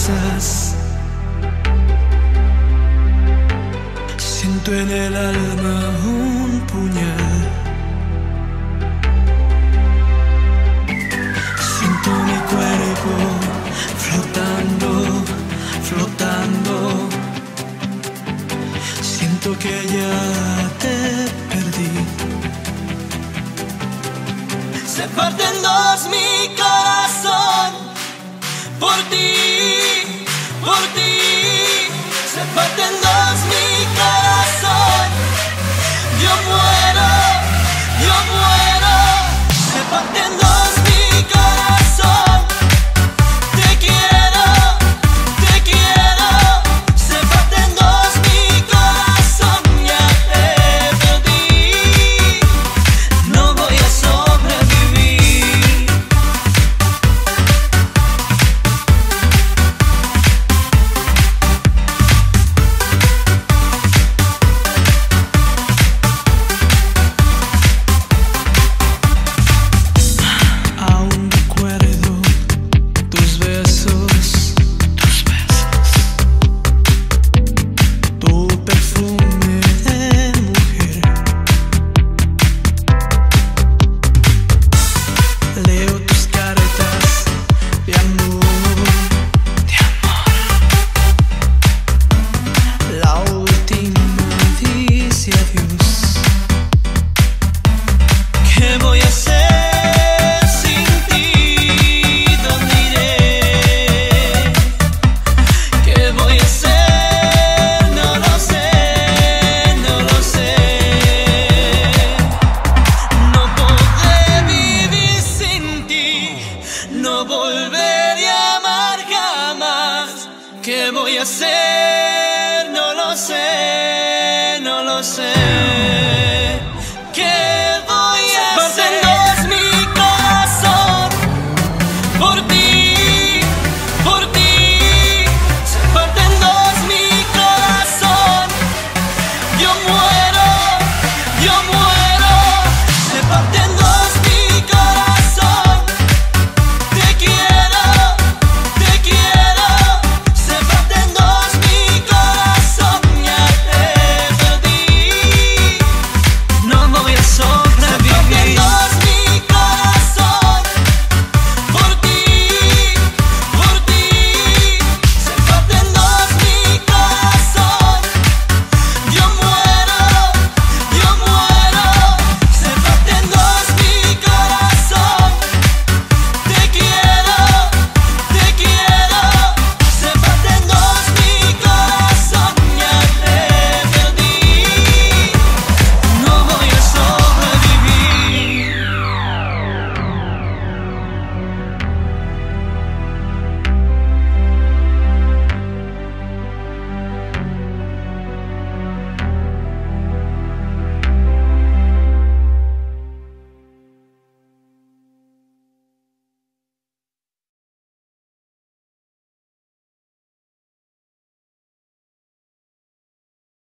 besas. Siento en el alma un puñal. Siento mi cuerpo flotando, flotando. Siento que ya te perdí. Se parte en dos mi corazón por ti, por ti. Se parte en dos mi corazón. Yo muero, yo muero. Se parte en dos mi corazón. Te quiero, te quiero. Se parte en dos mi corazón. Ya te perdí. No voy a sobrevivir. Aún recuerdo tus besos, tu perfume de mujer. Leo tus cartas de amor, de amor. La última dice adiós. ¿Qué voy a hacer sin ti? ¿Dónde iré? ¿Qué voy a hacer? No lo sé, no lo sé. No podré vivir sin ti. No volveré a amar jamás. ¿Qué voy a hacer?